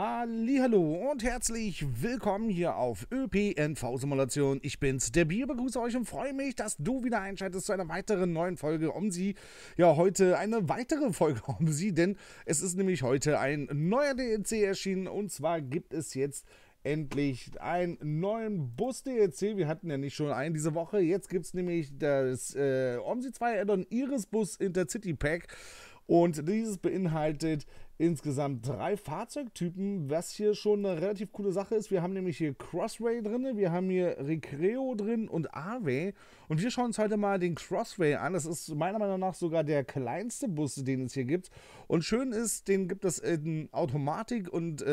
Hallihallo und herzlich willkommen hier auf ÖPNV-Simulation. Ich bin's, der Bier, begrüße euch und freue mich, dass du wieder einschaltest zu einer weiteren neuen Folge OMSI. Ja, heute eine weitere Folge OMSI, denn es ist nämlich heute ein neuer DLC erschienen und zwar gibt es jetzt endlich einen neuen Bus-DLC. Wir hatten ja nicht schon einen diese Woche. Jetzt gibt es nämlich das OMSI 2 Add-on Iris Bus Intercity Pack. Und dieses beinhaltet insgesamt 3 Fahrzeugtypen, was hier schon eine relativ coole Sache ist. Wir haben nämlich hier Crossway drin, wir haben hier Recreo drin und Arway. Und wir schauen uns heute mal den Crossway an. Das ist meiner Meinung nach sogar der kleinste Bus, den es hier gibt. Und schön ist, den gibt es in Automatik und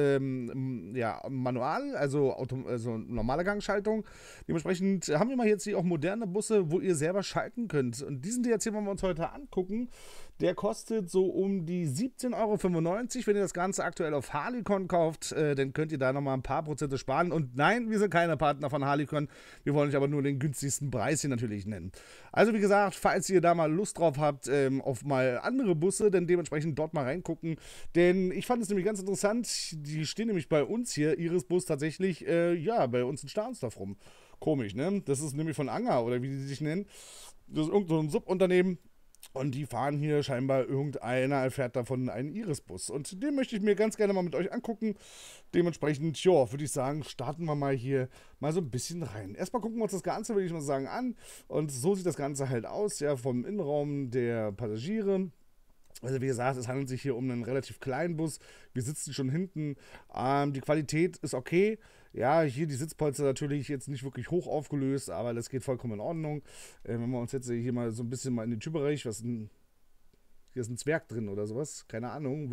ja, Manual, also normale Gangschaltung. Dementsprechend haben wir mal jetzt hier auch moderne Busse, wo ihr selber schalten könnt. Und diesen DLC wollen wir uns heute angucken. Der kostet so um die 17,95 €. Wenn ihr das Ganze aktuell auf Harlequin kauft, dann könnt ihr da nochmal ein paar Prozente sparen. Und nein, wir sind keine Partner von Harlequin. Wir wollen euch aber nur den günstigsten Preis hier natürlich nennen. Also wie gesagt, falls ihr da mal Lust drauf habt, auf mal andere Busse, dann dementsprechend dort mal reingucken. Denn ich fand es nämlich ganz interessant. Die stehen nämlich bei uns hier, Iris Bus tatsächlich, ja, bei uns in Stahnsdorf rum. Komisch, ne? Das ist nämlich von Anger oder wie die sich nennen. Das ist irgend so ein Subunternehmen. Und die fahren hier scheinbar, irgendeiner fährt davon einen Iris-Bus. Und den möchte ich mir ganz gerne mal mit euch angucken. Dementsprechend, ja, würde ich sagen, starten wir mal hier mal so ein bisschen rein. Erstmal gucken wir uns das Ganze, würde ich mal sagen, an. Und so sieht das Ganze halt aus, ja, vom Innenraum der Passagiere. Also wie gesagt, es handelt sich hier um einen relativ kleinen Bus. Wir sitzen schon hinten. Die Qualität ist okay. Ja, hier die Sitzpolster natürlich jetzt nicht wirklich hoch aufgelöst, aber das geht vollkommen in Ordnung. Wenn wir uns jetzt hier mal so ein bisschen mal in den Türbereich, hier ist ein Zwerg drin oder sowas, keine Ahnung.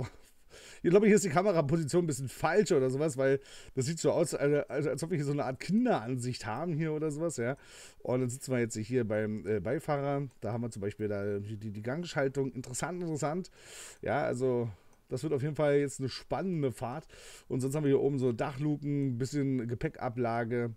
Ich glaube, hier ist die Kameraposition ein bisschen falsch oder sowas, weil das sieht so aus, als ob wir hier so eine Art Kinderansicht haben hier oder sowas, ja. Und dann sitzen wir jetzt hier beim Beifahrer. Da haben wir zum Beispiel da die Gangschaltung. Interessant. Ja, also das wird auf jeden Fall jetzt eine spannende Fahrt. Und sonst haben wir hier oben so Dachluken, ein bisschen Gepäckablage.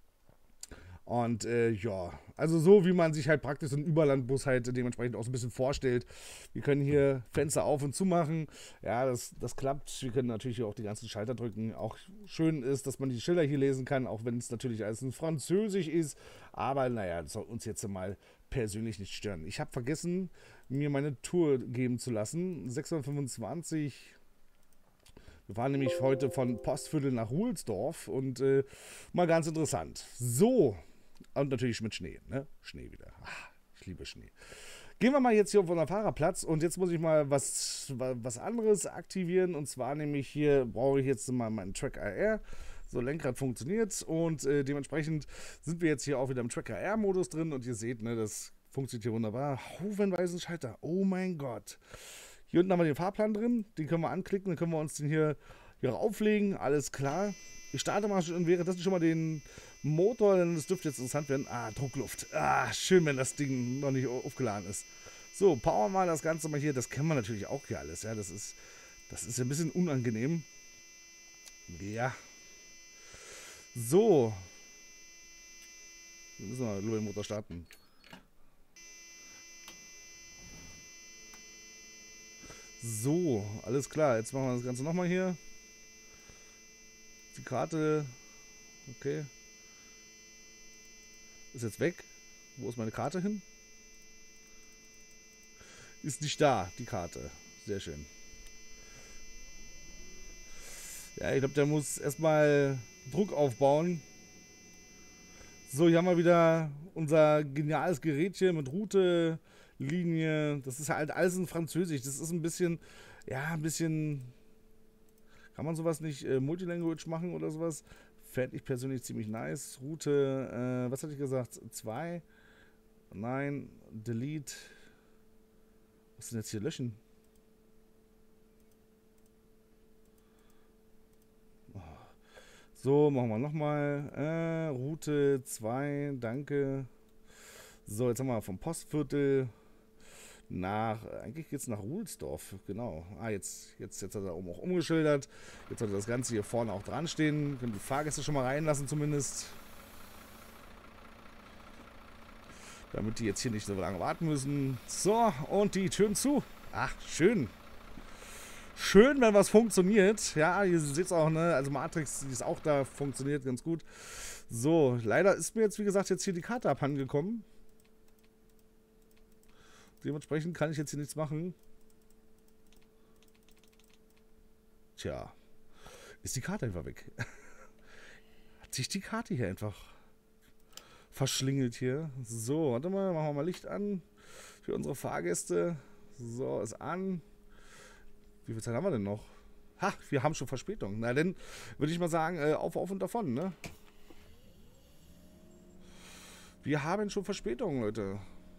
Und ja, also so wie man sich halt praktisch so einen Überlandbus halt dementsprechend auch so ein bisschen vorstellt. Wir können hier Fenster auf und zu machen. Ja, das klappt. Wir können natürlich auch die ganzen Schalter drücken. Auch schön ist, dass man die Schilder hier lesen kann, auch wenn es natürlich alles in Französisch ist. Aber naja, das soll uns jetzt mal persönlich nicht stören. Ich habe vergessen, mir meine Tour geben zu lassen. 625. Wir fahren nämlich heute von Postviertel nach Ruhlsdorf und mal ganz interessant. So, und natürlich mit Schnee, ne? Schnee wieder. Ach, ich liebe Schnee. Gehen wir mal jetzt hier auf unseren Fahrerplatz und jetzt muss ich mal was anderes aktivieren und zwar nämlich hier brauche ich jetzt mal meinen Track AR. So, Lenkrad funktioniert und dementsprechend sind wir jetzt hier auch wieder im Track AR-Modus drin und ihr seht, ne, das funktioniert hier wunderbar. Haufenweise Schalter, oh mein Gott. Hier unten haben wir den Fahrplan drin, den können wir anklicken, dann können wir uns den hier auflegen, alles klar. Ich starte mal und währenddessen schon mal den Motor, denn das dürfte jetzt interessant werden. Druckluft. Schön, wenn das Ding noch nicht aufgeladen ist. So, powern wir mal das Ganze mal hier, das kennen wir natürlich auch hier alles, ja, das ist ein bisschen unangenehm. Ja. So. Dann müssen wir nur den Motor starten. So, alles klar. Jetzt machen wir das Ganze nochmal hier. Die Karte. Okay. Ist jetzt weg. Wo ist meine Karte hin? Ist nicht da, die Karte. Sehr schön. Ja, ich glaube, der muss erstmal Druck aufbauen. So, hier haben wir wieder unser geniales Gerät hier mit Route, Linie. Das ist halt alles in Französisch. Das ist ein bisschen, ja, ein bisschen. Kann man sowas nicht Multilanguage machen oder sowas? Fände ich persönlich ziemlich nice. Route, was hatte ich gesagt? 2. Nein, Delete. Was ist denn jetzt hier löschen? So, machen wir nochmal. Route 2, danke. So, jetzt haben wir vom Postviertel eigentlich geht es nach Ruhlsdorf, genau. Jetzt hat er da oben auch umgeschildert. Jetzt sollte das Ganze hier vorne auch dran stehen. Können die Fahrgäste schon mal reinlassen zumindest. Damit die jetzt hier nicht so lange warten müssen. So, und die Türen zu. Ach, schön. Schön, wenn was funktioniert. Ja, ihr seht es auch, ne? Also Matrix, die ist auch da, funktioniert ganz gut. So, leider ist mir jetzt, wie gesagt, jetzt hier die Karte abhandengekommen. Dementsprechend kann ich jetzt hier nichts machen. Tja, ist die Karte einfach weg. Hat sich die Karte hier einfach verschlingelt hier. So, warte mal, machen wir mal Licht an für unsere Fahrgäste. So, ist an. Wie viel Zeit haben wir denn noch? Ha, wir haben schon Verspätung. Na, dann würde ich mal sagen, auf und davon, ne? Wir haben schon Verspätung, Leute.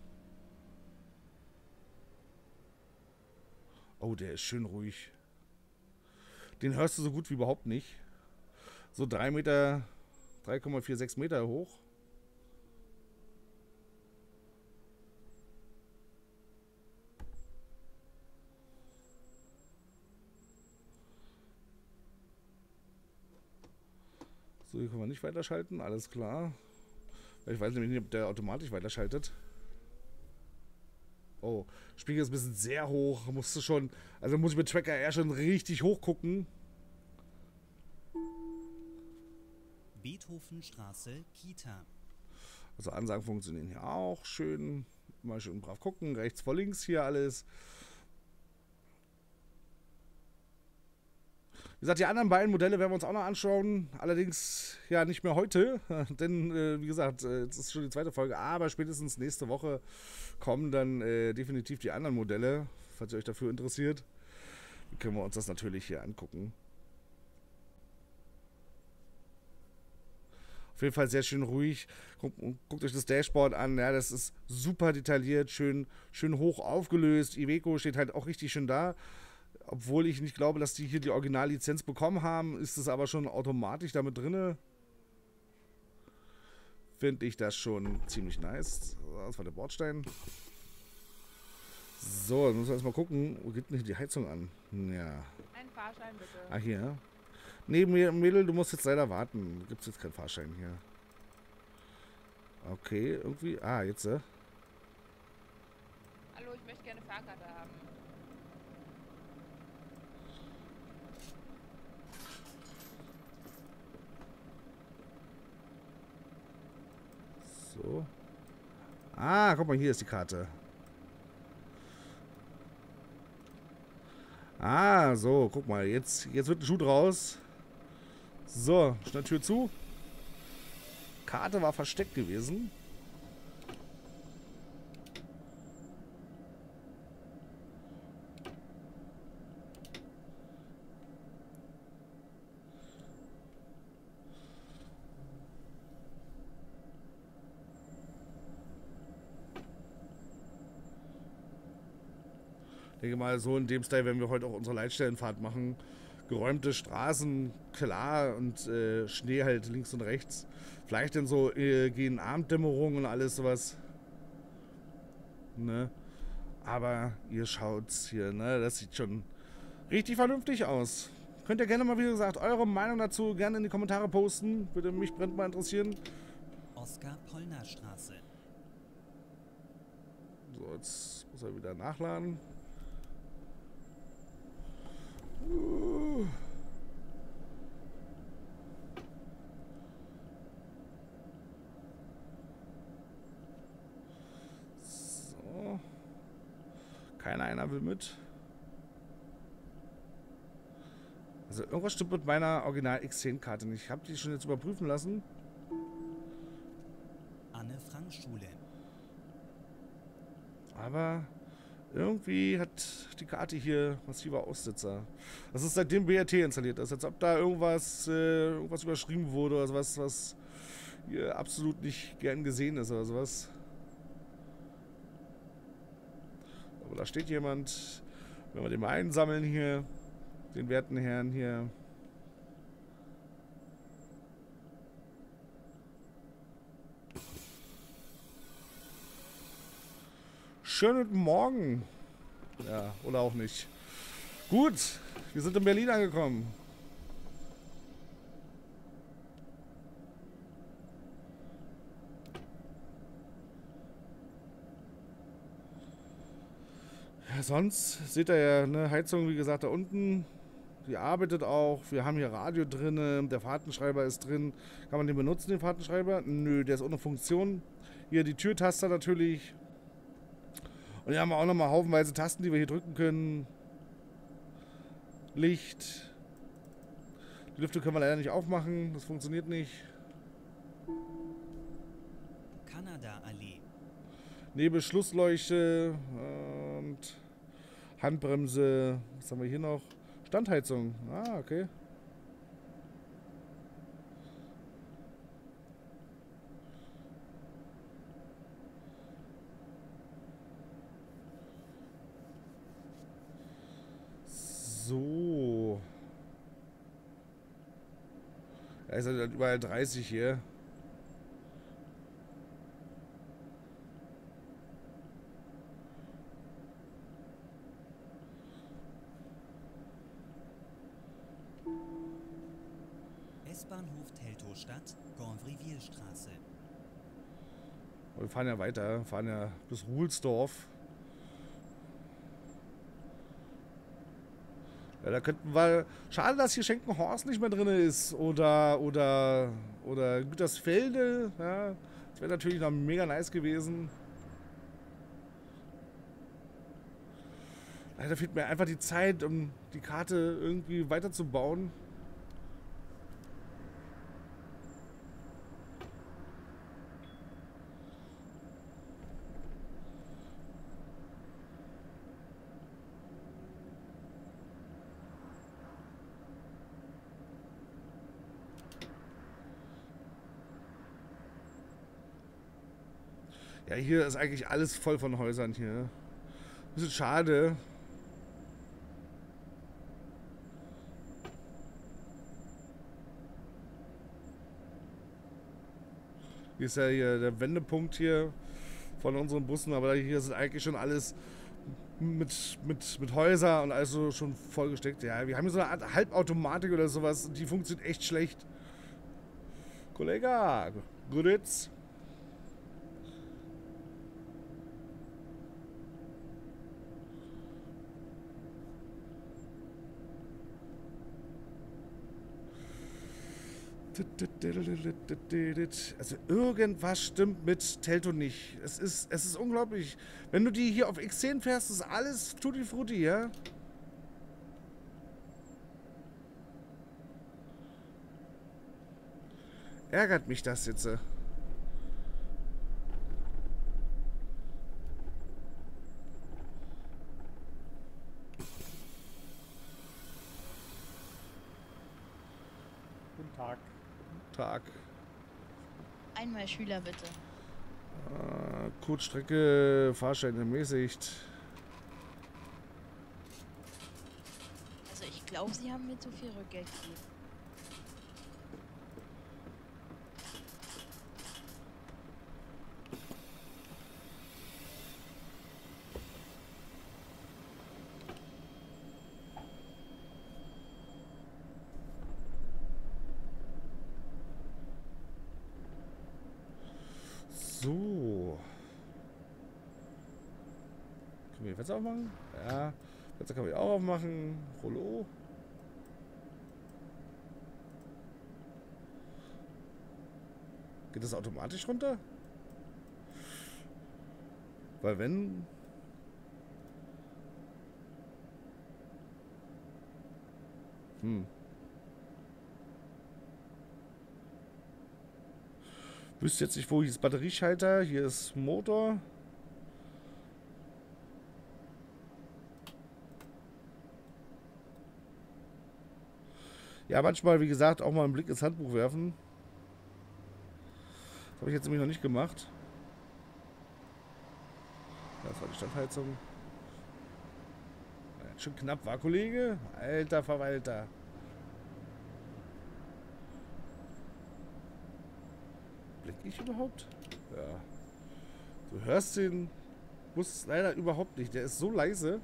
Oh, der ist schön ruhig. Den hörst du so gut wie überhaupt nicht. So 3 Meter, 3,46 Meter hoch. So, hier können wir nicht weiterschalten, alles klar. Ich weiß nämlich nicht, ob der automatisch weiterschaltet. Oh, Spiegel ist ein bisschen sehr hoch. Musst du schon, also muss ich mit Tracker eher schon richtig hoch gucken. Beethovenstraße, Kita. Also Ansagen funktionieren hier auch schön. Mal schön brav gucken. Rechts vor links hier alles. Wie gesagt, die anderen beiden Modelle werden wir uns auch noch anschauen. Allerdings ja nicht mehr heute. Denn, wie gesagt, jetzt ist schon die zweite Folge. Aber spätestens nächste Woche kommen dann definitiv die anderen Modelle. Falls ihr euch dafür interessiert, können wir uns das natürlich hier angucken. Auf jeden Fall sehr schön ruhig. Guckt euch das Dashboard an. Ja, das ist super detailliert, schön hoch aufgelöst. Iveco steht halt auch richtig schön da. Obwohl ich nicht glaube, dass die hier die Originallizenz bekommen haben, ist es aber schon automatisch damit drin. Finde ich das schon ziemlich nice. Das war der Bordstein. So, dann müssen wir erstmal gucken. Wo geht denn hier die Heizung an? Ja. Ein Fahrschein bitte. Ah, hier. Nee, Mädel, du musst jetzt leider warten. Gibt es jetzt keinen Fahrschein hier. Okay, irgendwie. Ah, jetzt. Hallo, ich möchte gerne Fahrkarte haben. So. Ah, guck mal, hier ist die Karte. Ah, so, guck mal, jetzt wird ein Schuh draus. So, schnell Tür zu. Karte war versteckt gewesen. Ich denke mal, so in dem Style werden wir heute auch unsere Leitstellenfahrt machen. Geräumte Straßen, klar, und Schnee halt links und rechts. Vielleicht dann so gegen Abenddämmerung und alles sowas. Ne? Aber ihr schaut's hier, ne? Das sieht schon richtig vernünftig aus. Könnt ihr gerne mal, wie gesagt, eure Meinung dazu gerne in die Kommentare posten. Würde mich brennend mal interessieren. Oskar-Pollner-Straße. So, jetzt muss er wieder nachladen. So. Keiner will mit. Also irgendwas stimmt mit meiner Original X10-Karte nicht. Ich habe die schon jetzt überprüfen lassen. Anne-Frank-Schule. Aber irgendwie hat die Karte hier massive Aussetzer. Das ist seitdem BRT installiert ist. Als ob da irgendwas überschrieben wurde oder sowas, was hier absolut nicht gern gesehen ist oder sowas. Aber da steht jemand. Wenn wir den mal einsammeln hier, den werten Herrn hier. Schönen guten Morgen. Ja, oder auch nicht. Gut, wir sind in Berlin angekommen. Ja, sonst seht ihr ja, ne, Heizung, wie gesagt, da unten. Die arbeitet auch. Wir haben hier Radio drin. Der Fahrtenschreiber ist drin. Kann man den benutzen, den Fahrtenschreiber? Nö, der ist ohne Funktion. Hier die Türtaster natürlich. Und hier haben wir auch nochmal haufenweise Tasten, die wir hier drücken können. Licht. Die Lüfte können wir leider nicht aufmachen. Das funktioniert nicht. Kanada-Allee. Nebelschlussleuchte und Handbremse. Was haben wir hier noch? Standheizung. Ah, okay. So. Da ist halt überall 30 hier. S-Bahnhof Teltow-Stadt, Gonvrievillestraße. Wir fahren ja weiter. Fahren ja bis Ruhlsdorf. Ja, da könnten wir... Schade, dass hier Schenkenhorst nicht mehr drin ist. Oder Gütersfelde. Ja, das wäre natürlich noch mega nice gewesen. Leider fehlt mir einfach die Zeit, um die Karte irgendwie weiterzubauen. Ja, hier ist eigentlich alles voll von Häusern hier. Bisschen schade. Hier ist ja hier der Wendepunkt hier von unseren Bussen, aber hier ist eigentlich schon alles mit Häuser und also schon vollgesteckt. Ja, wir haben hier so eine Art Halbautomatik oder sowas, die funktioniert echt schlecht. Kollege, Guditz. Also irgendwas stimmt mit Teltow nicht. Es ist unglaublich. Wenn du die hier auf X10 fährst, ist alles tutti frutti, ja? Ärgert mich das jetzt. Guten Tag. Tag. Einmal Schüler bitte. Kurzstrecke, Fahrschein ermäßigt. Also ich glaube, Sie haben mir zu viel Rückgeld gegeben. So. Können wir die Fenster aufmachen? Ja. Fenster können wir auch aufmachen. Rollo. Geht das automatisch runter? Weil wenn... Wüsste jetzt nicht, wo hier ist Batterieschalter. Hier ist Motor. Ja, manchmal, wie gesagt, auch mal einen Blick ins Handbuch werfen. Das habe ich jetzt nämlich noch nicht gemacht. Das war die Standheizung. Ja, schon knapp war, Kollege. Alter Verwalter. Blick ich überhaupt? Ja. Du hörst den Bus leider überhaupt nicht. Der ist so leise.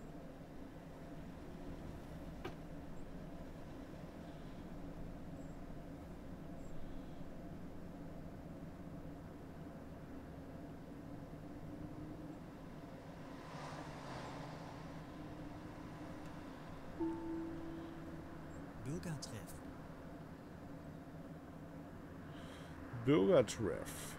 Bürgertreff.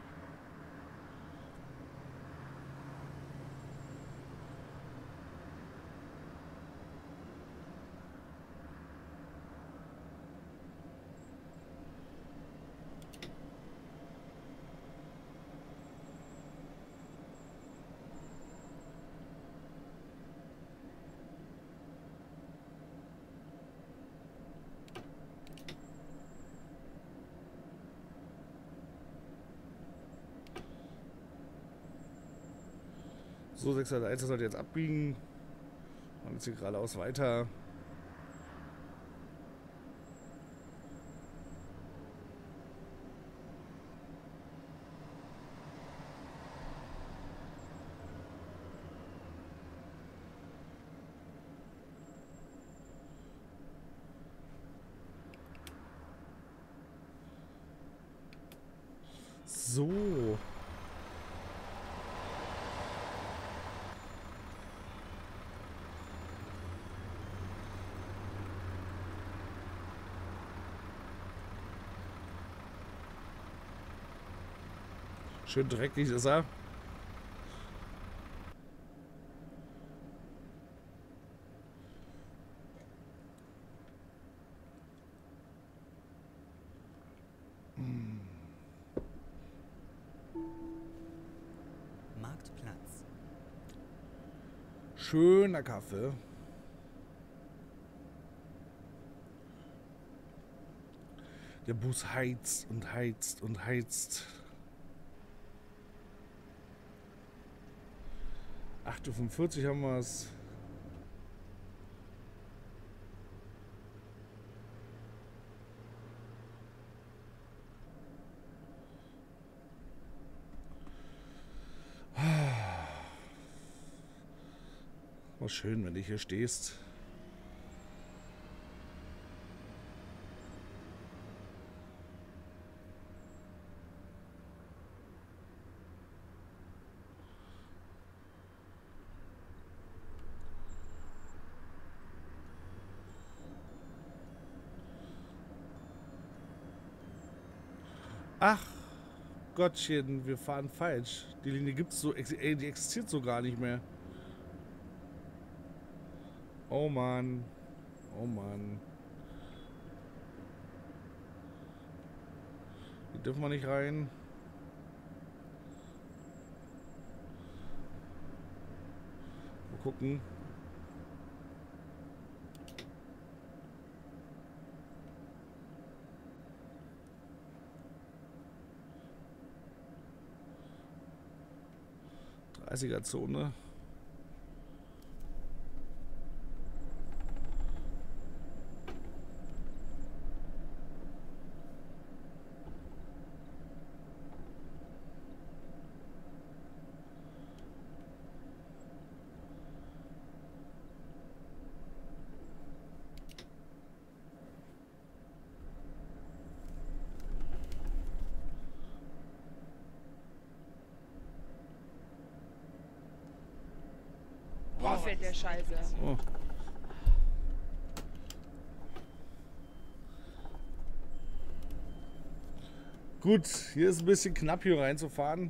So, 601, das sollte jetzt abbiegen. Und jetzt hier geradeaus weiter. So. Schön dreckig ist er. Marktplatz. Schöner Kaffee. Der Bus heizt und heizt und heizt. 8:45 Uhr haben wir es. War schön, wenn du hier stehst. Ach, Gottchen, wir fahren falsch. Die Linie gibt's so, die existiert so gar nicht mehr. Oh Mann. Oh Mann. Hier dürfen wir nicht rein. Mal gucken. Zone. Boah, fällt der Scheiße. Oh. Gut, hier ist ein bisschen knapp hier reinzufahren.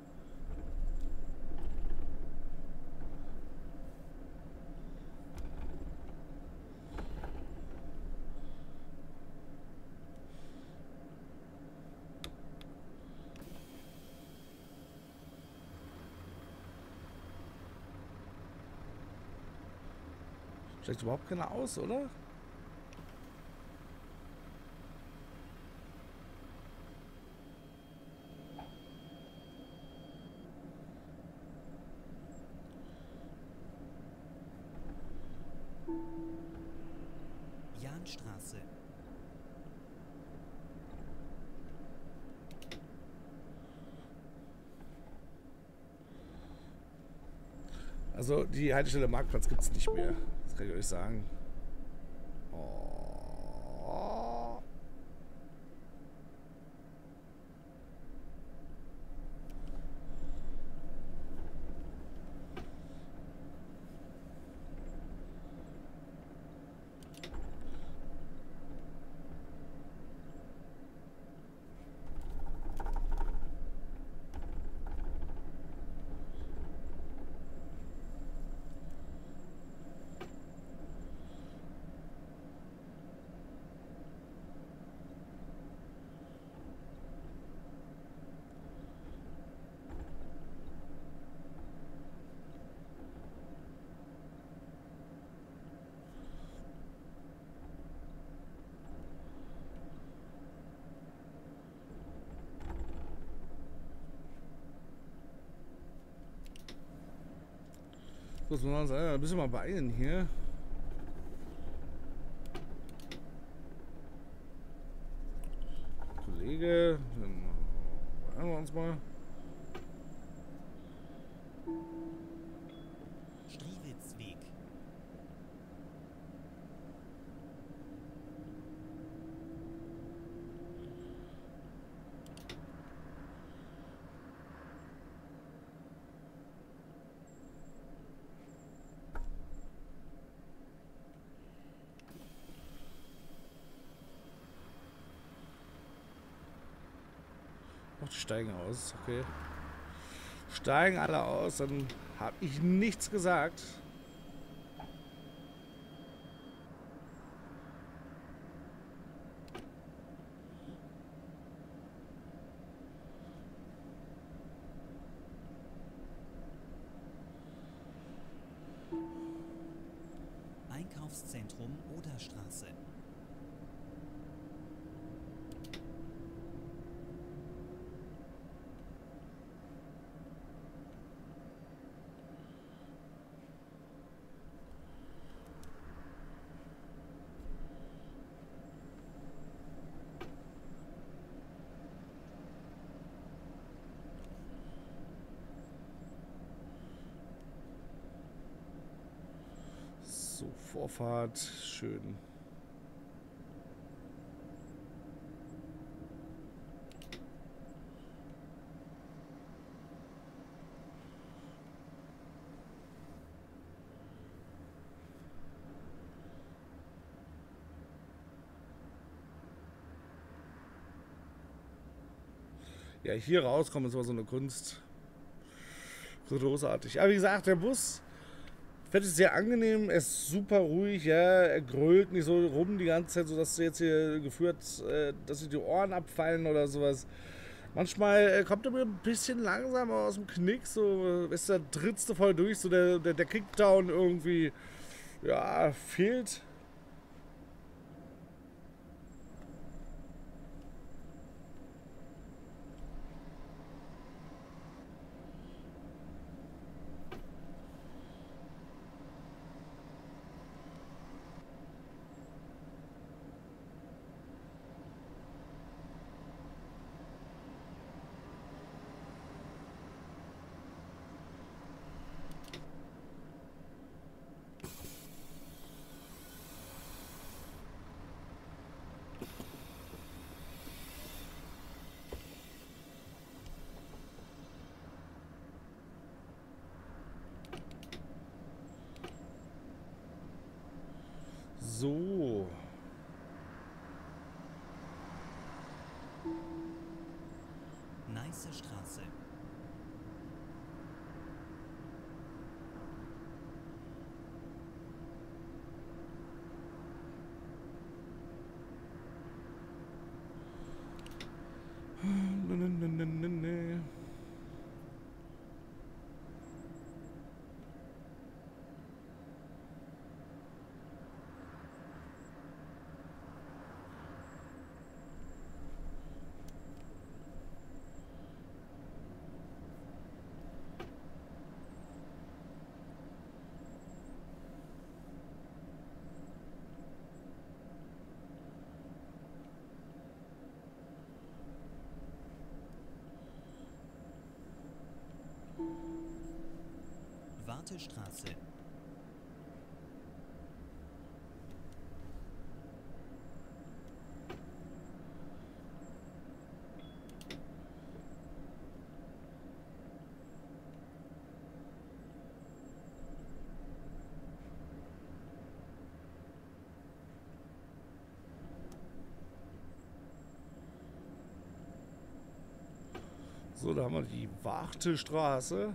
Steigt überhaupt keiner aus, oder? Jahnstraße. Also die Haltestelle Marktplatz gibt es nicht mehr. Das kann ich euch sagen. Oh. Muss man uns ein bisschen mal beeilen hier. Kollege, dann beeilen wir uns mal. Striewitzweg. Ach, die steigen aus, okay. Steigen alle aus, dann habe ich nichts gesagt. Einkaufszentrum Oderstraße. So, Vorfahrt, schön. Ja, hier rauskommen ist aber so eine Kunst. Großartig. Aber wie gesagt, der Bus fährt ist sehr angenehm, er ist super ruhig, ja, er grölt nicht so rum die ganze Zeit, sodass du jetzt hier geführt, dass dir die Ohren abfallen oder sowas. Manchmal kommt er mir ein bisschen langsam aus dem Knick, so ist der trittst du voll durch, so der Kickdown irgendwie, ja, fehlt. So. Neiße Straße. Nee. Wartestraße. So, da haben wir die Wartestraße.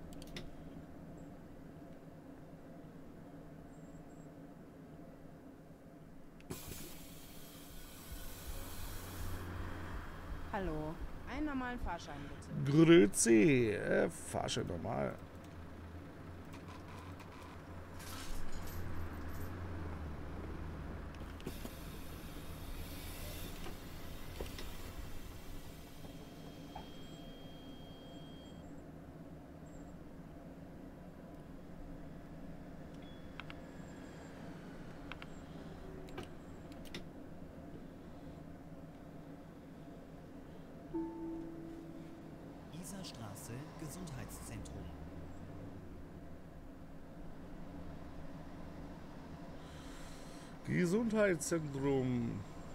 Hallo. Einen normalen Fahrschein bitte. Grüezi. Fahrschein normal. Isarstraße, Gesundheitszentrum. Gesundheitszentrum.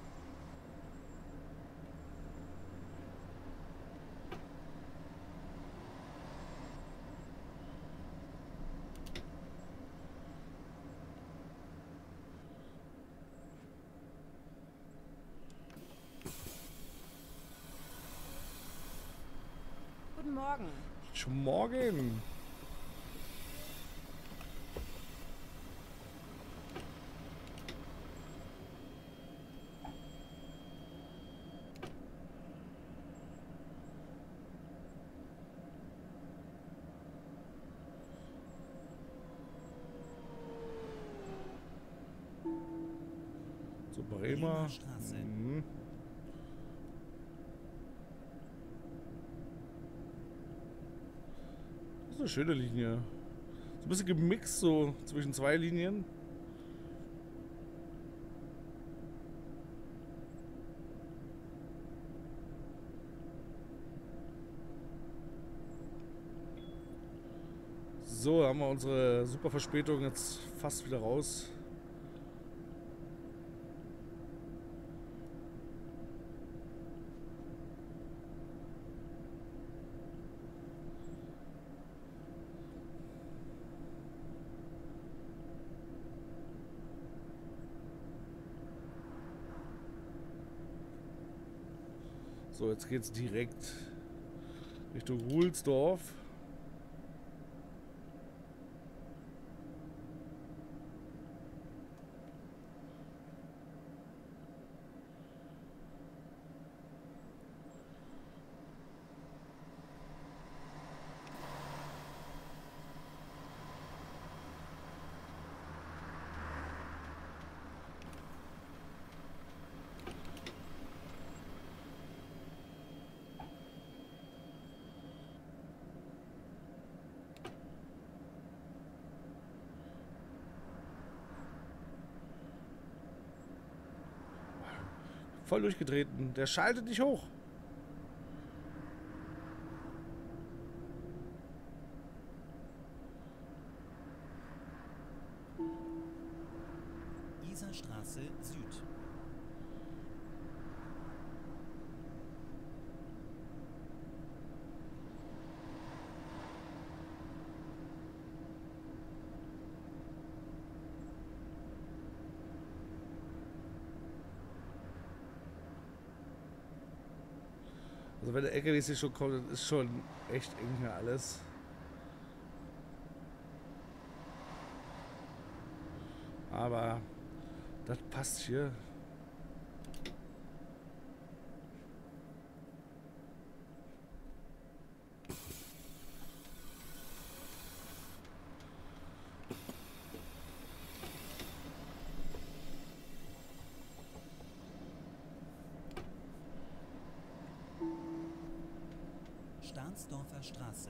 Guten Morgen. Schon morgen. So, Bremer. Straße. Mhm. Das ist eine schöne Linie. So ein bisschen gemixt so zwischen zwei Linien. So, haben wir unsere super Verspätung jetzt fast wieder raus. So, jetzt geht's direkt Richtung Ruhlsdorf. Voll durchgetreten. Der schaltet nicht hoch. Isarstraße Süd. Also wenn der LKW hier schon kommt, das ist schon echt eng hier alles. Aber das passt hier. Stahnsdorfer Straße.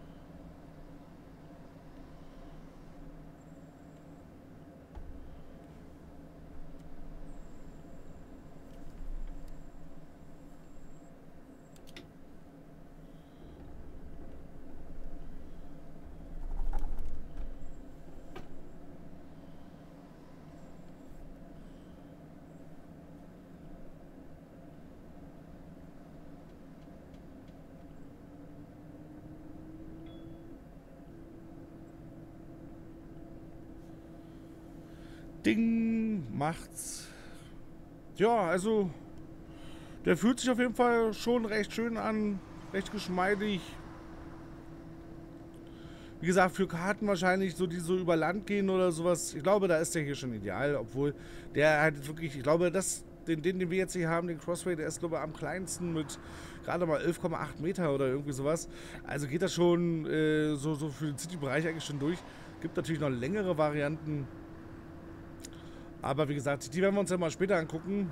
Ding macht's. Ja, also der fühlt sich auf jeden Fall schon recht schön an, recht geschmeidig. Wie gesagt, für Karten wahrscheinlich so, die so über Land gehen oder sowas. Ich glaube, da ist der hier schon ideal, obwohl der halt wirklich, ich glaube, den wir jetzt hier haben, den Crossway, der ist glaube ich am kleinsten mit gerade mal 11,8 Meter oder irgendwie sowas. Also geht das schon so für den City-Bereich eigentlich schon durch. Gibt natürlich noch längere Varianten. Aber wie gesagt, die werden wir uns ja mal später angucken.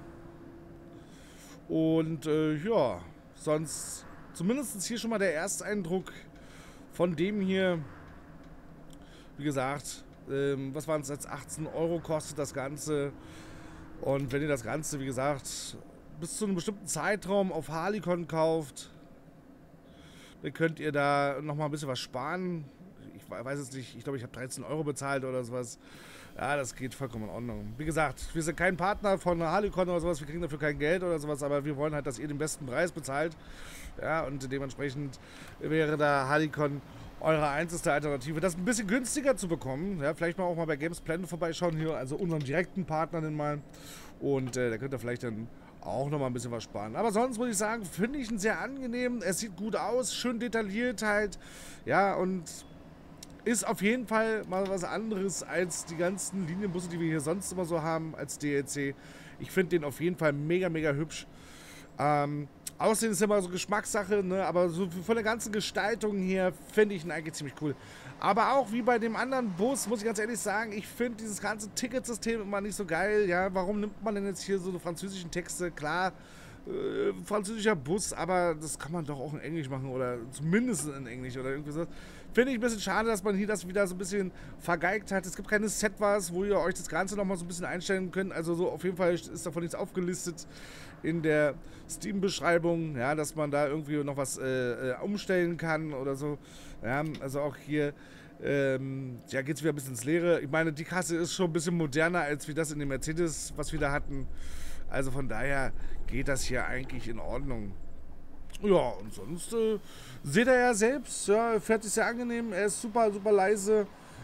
Und ja, sonst zumindest hier schon mal der Ersteindruck von dem hier. Wie gesagt, was waren es jetzt? 18 Euro kostet das Ganze. Und wenn ihr das Ganze, wie gesagt, bis zu einem bestimmten Zeitraum auf Harleycon kauft, Dann könnt ihr da nochmal ein bisschen was sparen. Ich weiß es nicht, ich glaube, ich habe 13 Euro bezahlt oder sowas. Ja, das geht vollkommen in Ordnung. Wie gesagt, wir sind kein Partner von Harlequin oder sowas, wir kriegen dafür kein Geld oder sowas, aber wir wollen halt, dass ihr den besten Preis bezahlt. Ja, und dementsprechend wäre da Harlequin eure einzige Alternative, das ein bisschen günstiger zu bekommen. Ja, vielleicht mal auch mal bei Games Planet vorbeischauen hier, also unseren direkten Partner denn mal. Und da könnt ihr vielleicht dann auch noch mal ein bisschen was sparen. Aber sonst muss ich sagen, finde ich ihn sehr angenehm. Es sieht gut aus, schön detailliert halt. Ja, und ist auf jeden Fall mal was anderes als die ganzen Linienbusse, die wir hier sonst immer so haben als DLC. Ich finde den auf jeden Fall mega, mega hübsch. Aussehen ist immer so Geschmackssache, ne? Aber so von der ganzen Gestaltung her finde ich ihn eigentlich ziemlich cool. Aber auch wie bei dem anderen Bus, muss ich ganz ehrlich sagen, ich finde dieses ganze Ticketsystem immer nicht so geil. Ja, warum nimmt man denn jetzt hier so französischen Texte? Klar, französischer Bus, aber das kann man doch auch in Englisch machen oder zumindest in Englisch oder irgendwie so. Finde ich ein bisschen schade, dass man hier das wieder so ein bisschen vergeigt hat. Es gibt keine Setbars, wo ihr euch das Ganze nochmal so ein bisschen einstellen könnt. Also so auf jeden Fall ist davon nichts aufgelistet in der Steam-Beschreibung, ja, dass man da irgendwie noch was umstellen kann oder so. Ja, also auch hier ja, geht es wieder ein bisschen ins Leere. Ich meine, die Kasse ist schon ein bisschen moderner als wie das in dem Mercedes, was wir da hatten. Also von daher geht das hier eigentlich in Ordnung. Ja, und sonst seht ihr ja selbst, ja, fährt sich sehr angenehm, er ist super, super leise,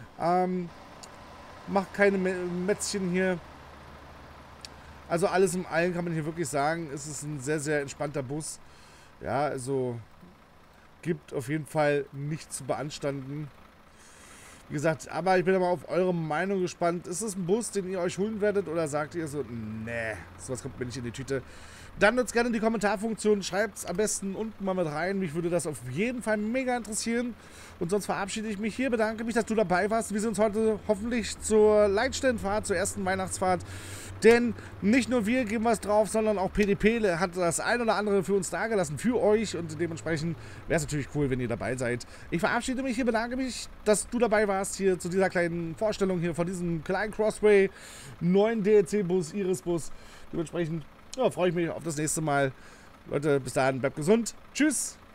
macht keine Mätzchen hier. Also alles im Allen kann man hier wirklich sagen, es ist ein sehr, sehr entspannter Bus. Ja, also gibt auf jeden Fall nichts zu beanstanden. Wie gesagt, aber ich bin aber auf eure Meinung gespannt. Ist es ein Bus, den ihr euch holen werdet oder sagt ihr so, nee, sowas kommt mir nicht in die Tüte? Dann nutzt gerne die Kommentarfunktion, schreibt es am besten unten mal mit rein. Mich würde das auf jeden Fall mega interessieren. Und sonst verabschiede ich mich hier, bedanke mich, dass du dabei warst. Wir sehen uns heute hoffentlich zur Leitstellenfahrt, zur ersten Weihnachtsfahrt. Denn nicht nur wir geben was drauf, sondern auch PDP hat das ein oder andere für uns dagelassen, für euch. Und dementsprechend wäre es natürlich cool, wenn ihr dabei seid. Ich verabschiede mich hier, bedanke mich, dass du dabei warst hier zu dieser kleinen Vorstellung hier von diesem kleinen Crossway, neuen DLC-Bus, Iris-Bus. Dementsprechend ja, freue ich mich auf das nächste Mal. Leute, bis dahin, bleibt gesund. Tschüss.